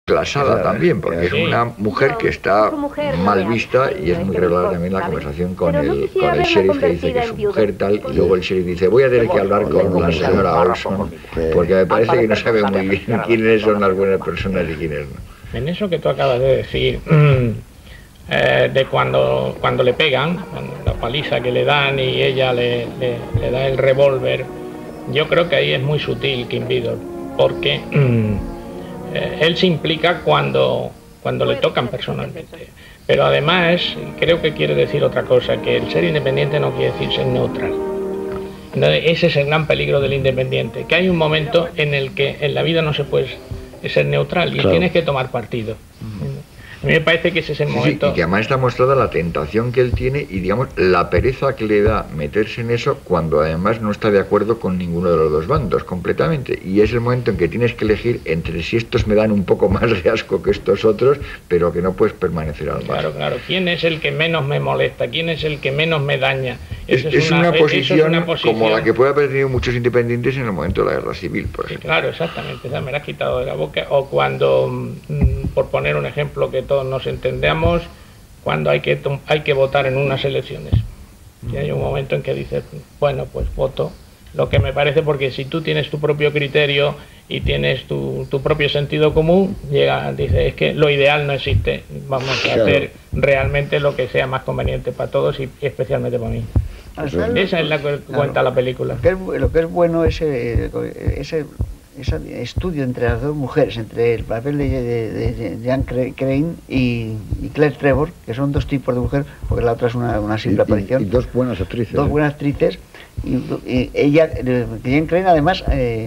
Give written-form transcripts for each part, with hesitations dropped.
clasada también, porque es una mujer que está mal vista y es muy regular también la conversación con el sheriff, que dice que es su mujer tal, y luego el sheriff dice, voy a tener que hablar con la señora Olson, porque me parece que no sabe muy bien quiénes son las buenas personas y quiénes no. En eso que tú acabas de decir, de cuando le pegan, la paliza que le dan y ella le da el revólver, yo creo que ahí es muy sutil Kim Vidor, porque él se implica cuando le tocan personalmente. Pero además creo que quiere decir otra cosa, que el ser independiente no quiere decir ser neutral. Entonces, ese es el gran peligro del independiente, que hay un momento en el que en la vida no se puede ser neutral y tienes que tomar partido. A mí me parece que ese es el momento. Sí, y que además está mostrada la tentación que él tiene y, digamos, la pereza que le da meterse en eso cuando además no está de acuerdo con ninguno de los dos bandos completamente. Y es el momento en que tienes que elegir entre si estos me dan un poco más de asco que estos otros, pero que no puedes permanecer al margen. Claro. ¿Quién es el que menos me molesta? ¿Quién es el que menos me daña? Es una posición como la que puede haber tenido muchos independientes en el momento de la guerra civil, por ejemplo. Claro, exactamente. Me la has quitado de la boca. O cuando, por poner un ejemplo que todos nos entendamos, cuando hay que votar en unas elecciones. Y hay un momento en que dices, bueno, pues voto lo que me parece, porque si tú tienes tu propio criterio y tienes tu propio sentido común, dices, es que lo ideal no existe, vamos a hacer realmente lo que sea más conveniente para todos y especialmente para mí. Esa es la que cuenta la película. Lo que es bueno es ese estudio entre las dos mujeres, entre el papel de Jeanne Crane y Claire Trevor, que son dos tipos de mujer, porque la otra es una simple aparición. Y dos buenas actrices. Dos buenas actrices. Y ella, Jeanne Crane, además,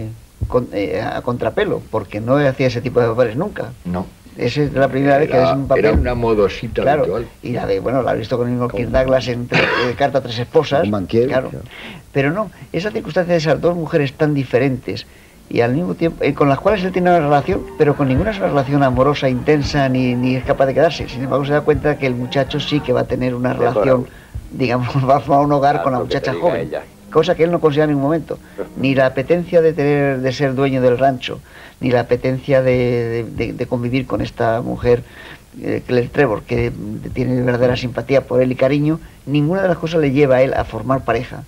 a contrapelo, porque no hacía ese tipo de papeles nunca. No. Esa es la primera vez que es un papel. Era una modosita habitual. Y la he visto con Kirk Douglas en Carta a tres esposas. Claro. Pero no, esa circunstancia de esas dos mujeres tan diferentes y al mismo tiempo, con las cuales él tiene una relación, pero con ninguna es una relación amorosa, intensa, ni es capaz de quedarse. Sin embargo, se da cuenta que el muchacho sí que va a tener una relación, digamos, va a formar un hogar con la muchacha joven, cosa que él no considera en ningún momento. Ni la apetencia de ser dueño del rancho, ni la apetencia de convivir con esta mujer, Claire Trevor, que tiene verdadera simpatía por él y cariño, ninguna de las cosas le lleva a él a formar pareja.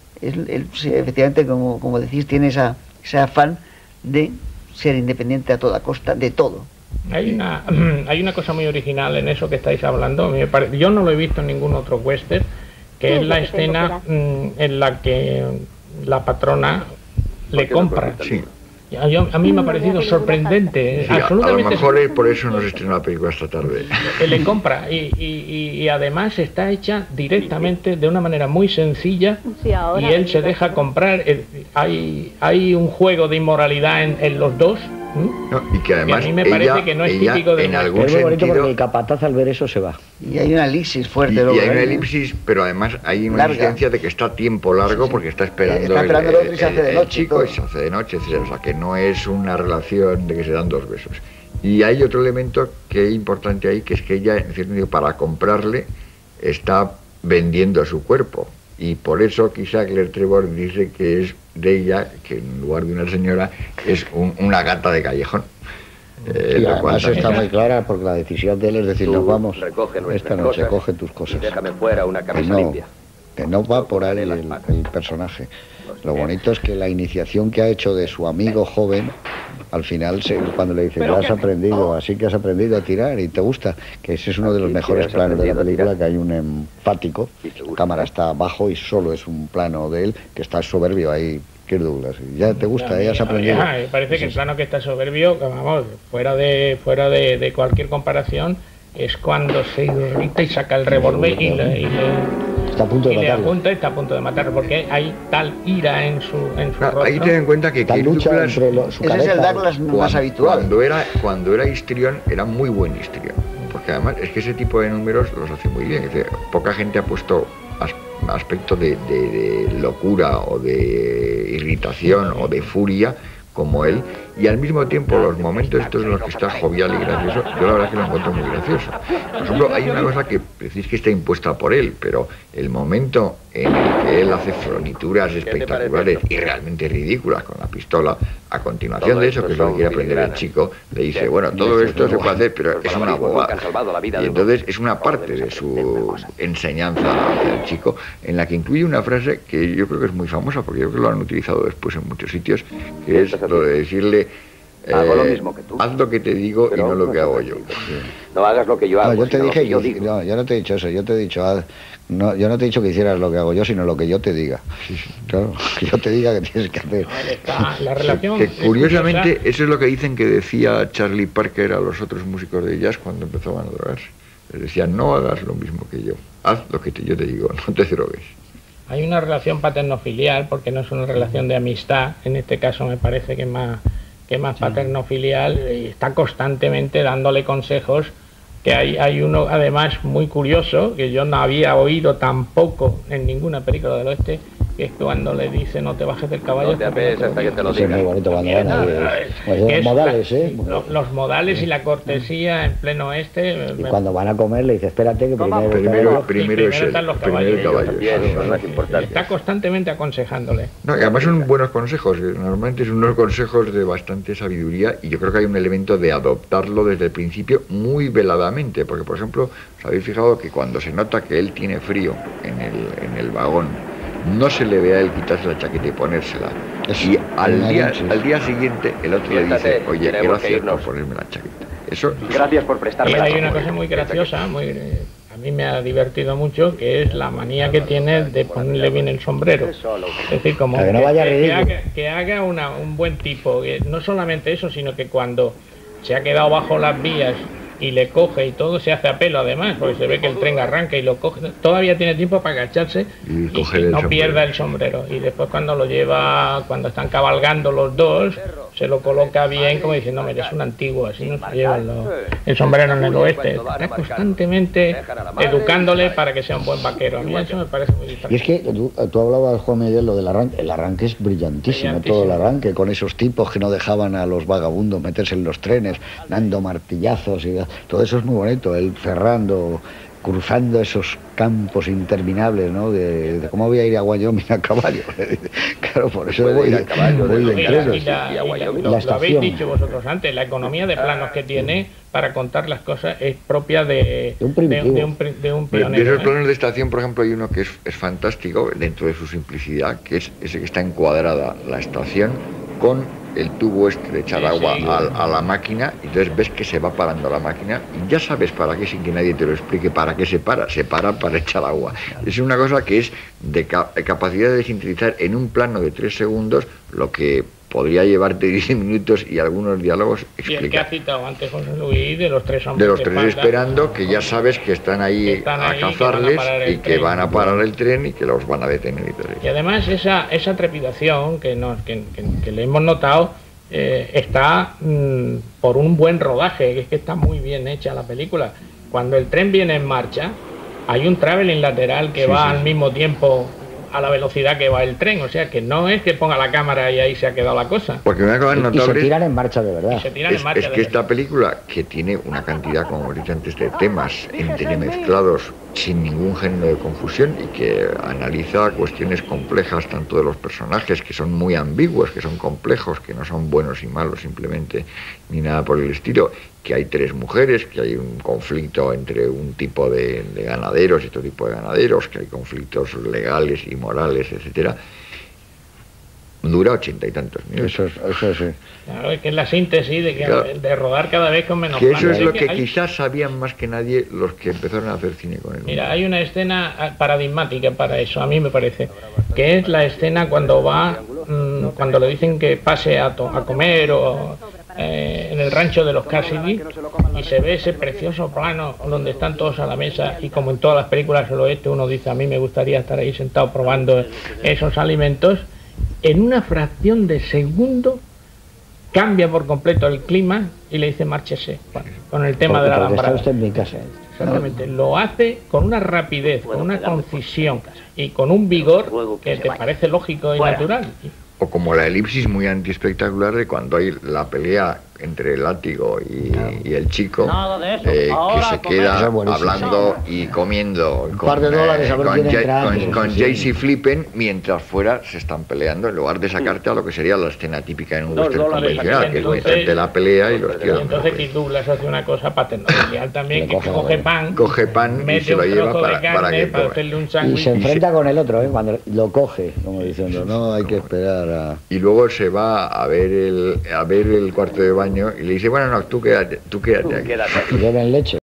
Él efectivamente, como decís, tiene ese afán de ser independiente a toda costa de todo. Hay una cosa muy original en eso que estáis hablando. Yo no lo he visto en ningún otro western, que es la escena en la que la patrona le compra. Sí. A mí me ha parecido sorprendente, sí, absolutamente. A lo mejor por eso no se estrenó la película esta tarde. Le compra y además está hecha directamente de una manera muy sencilla, y él se deja comprar. Hay un juego de inmoralidad en los dos. No, y que además a mí me parece que no es típico de... En algún es muy bonito sentido, porque el capataz al ver eso se va. Y hay una elipsis fuerte. Y hay una elipsis, pero además hay una insistencia de que está a tiempo largo porque está esperando el chico y se hace de noche, etc. O sea, que no es una relación de que se dan dos besos. Y hay otro elemento que es importante ahí, que es que ella, en cierto sentido, para comprarle, está vendiendo su cuerpo. Y por eso quizá Claire Trevor dice que es de ella, que en lugar de una señora es una gata de callejón. Y además está muy clara, porque la decisión de él es decir, nos vamos esta noche, coge tus cosas. Déjame fuera una camisa limpia. Que no va por ahí el personaje. Lo bonito es que la iniciación que ha hecho de su amigo joven, al final, cuando le dice, ya has aprendido, así que has aprendido a tirar y te gusta, que ese es uno de los mejores planos de la película, que hay un enfático, la cámara está abajo y solo es un plano de él, que está soberbio ahí, Kirk Douglas. Ya te gusta, ya has aprendido. Me parece que el plano que está soberbio, vamos, fuera de cualquier comparación, es cuando se irrita y saca el revólver y le está a punto de matarlo. Está a punto de matarlo, porque hay tal ira en su rostro. Ahí ten en cuenta que Kirk Douglas, ese es el Douglas más habitual. Cuando era histrión, era muy buen histrión, porque además es que ese tipo de números los hace muy bien. Es decir, poca gente ha puesto aspecto de locura o de irritación o de furia como él, y al mismo tiempo los momentos estos en los que está jovial y gracioso, yo la verdad que lo encuentro muy gracioso. Por ejemplo, hay una cosa que decís que está impuesta por él, pero el momento en el que él hace flonituras espectaculares y realmente ridículas con la pistola, a continuación de eso, que es lo que quiere aprender el chico, le dice, bueno, todo esto se puede hacer, pero es una bobada. Y entonces es una parte de su enseñanza hacia el chico, en la que incluye una frase que yo creo que es muy famosa, porque yo creo que lo han utilizado después en muchos sitios, que es lo de decirle, hago lo mismo que tú. Haz lo que te digo y no lo que hago yo. No hagas lo que yo hago. No, yo te dije, yo no te he dicho eso, yo te he dicho, no, yo no te he dicho que hicieras lo que hago yo, sino lo que yo te diga. Sí. Claro, que yo te diga que tienes que hacer. La relación que curiosamente, eso es lo que dicen que decía Charlie Parker a los otros músicos de jazz cuando empezaban a drogarse. Les decía, no hagas lo mismo que yo, haz lo que yo te digo, no te drogues. Hay una relación paterno-filial, porque no es una relación de amistad, en este caso me parece que es más paterno-filial, y está constantemente dándole consejos, que hay uno además muy curioso, que yo no había oído tampoco en ninguna película del oeste, que es cuando le dice no te bajes del caballo. No te apees hasta que te lo diga. Es muy bonito cuando los modales, los modales y la cortesía en pleno oeste. Y cuando van a comer le dice espérate que primero están los caballos. Importante. Está constantemente aconsejándole. No, y además son buenos consejos, normalmente son unos consejos de bastante sabiduría, y yo creo que hay un elemento de adoptarlo desde el principio muy veladamente, porque por ejemplo, os habéis fijado que cuando se nota que él tiene frío en el vagón, no se le ve a él quitarse la chaqueta y ponérsela. Y al día siguiente el otro le dice, oye, gracias por ponerme la chaqueta. Eso. Gracias por prestarme la atención. Hay una cosa muy graciosa, a mí me ha divertido mucho, que es la manía que tiene de ponerle bien el sombrero. Es decir, como que haga un buen tipo. Que no solamente eso, sino que cuando se ha quedado bajo las vías y le coge y todo, se hace a pelo además, porque se ve que el tren arranca y lo coge, todavía tiene tiempo para agacharse y no pierda el sombrero. Y después cuando lo lleva, cuando están cabalgando los dos, se lo coloca bien, como diciendo, mira, es un antiguo, así no se lleva el sombrero en el oeste. Está constantemente educándole para que sea un buen vaquero. A mí eso me parece muy difícil. Y es que tú hablabas, Juan Miguel, lo del arranque. El arranque es brillantísimo, todo el arranque, con esos tipos que no dejaban a los vagabundos meterse en los trenes, dando martillazos y todo eso es muy bonito, él cerrando, cruzando esos campos interminables, ¿no? De cómo voy a ir a Wyoming a caballo. Claro, por eso voy a caballo. Lo habéis dicho vosotros antes, la economía de planos que tiene para contar las cosas es propia de un pionero. De esos planos de estación, por ejemplo, hay uno que es fantástico dentro de su simplicidad, que es ese que está encuadrada la estación con el tubo este de echar agua a la máquina, y entonces ves que se va parando la máquina y ya sabes para qué, sin que nadie te lo explique para qué se para para echar agua. Es una cosa que es de capacidad de sintetizar en un plano de 3 segundos lo que podría llevarte 10 minutos y algunos diálogos explicar. Y el que ha citado antes José Luis, de los tres hombres. De los tres esperando, que ya sabes que están ahí a cazarles y que van a parar el tren y que los van a detener y todo eso. Y además esa trepidación que le hemos notado está por un buen rodaje, que es que está muy bien hecha la película. Cuando el tren viene en marcha, hay un traveling lateral que va al mismo tiempo a la velocidad que va el tren, o sea que no es que ponga la cámara y ahí se ha quedado la cosa. Porque me acaban notable. Y se tiran en marcha de verdad. Es que esta película, que tiene una cantidad, como hemos dicho antes, de temas entremezclados sin ningún género de confusión, y que analiza cuestiones complejas tanto de los personajes, que son muy ambiguos, que son complejos, que no son buenos y malos simplemente, ni nada por el estilo, que hay 3 mujeres, que hay un conflicto entre un tipo de ganaderos y otro tipo de ganaderos, que hay conflictos legales y morales, etcétera. Dura 80 y tantos minutos. Eso sí. Claro, es que es la síntesis de rodar cada vez con menos que eso es lo que quizás sabían más que nadie los que empezaron a hacer cine con él. Mira, hay una escena paradigmática para eso, a mí me parece, que es la escena cuando cuando le dicen que pase a comer en el rancho de los Cassidy, y se ve ese precioso plano donde están todos a la mesa, y como en todas las películas del oeste uno dice, a mí me gustaría estar ahí sentado probando esos alimentos. En una fracción de segundo cambia por completo el clima y le dice márchese, con el tema de la alambrada. Está usted en mi casa. Exactamente, lo hace con una rapidez, con una concisión y con un vigor que te parece lógico y natural. O como la elipsis muy antiespectacular de cuando hay la pelea entre el látigo y el chico, que se queda hablando y comiendo con Jaycee Flippen mientras fuera se están peleando, en lugar de sacarte a lo que sería la escena típica en un western convencional, que es meterte la pelea y los tíos. Entonces Kirk Douglas hace una cosa paternal también, que coge pan y se lo lleva para que hacerle un sándwich. Y se enfrenta con el otro, cuando lo coge, como diciendo, no, hay que esperar a... Y luego se va a ver el cuarto de baño y le dice, bueno, no, tú quédate aquí. Y beben leche.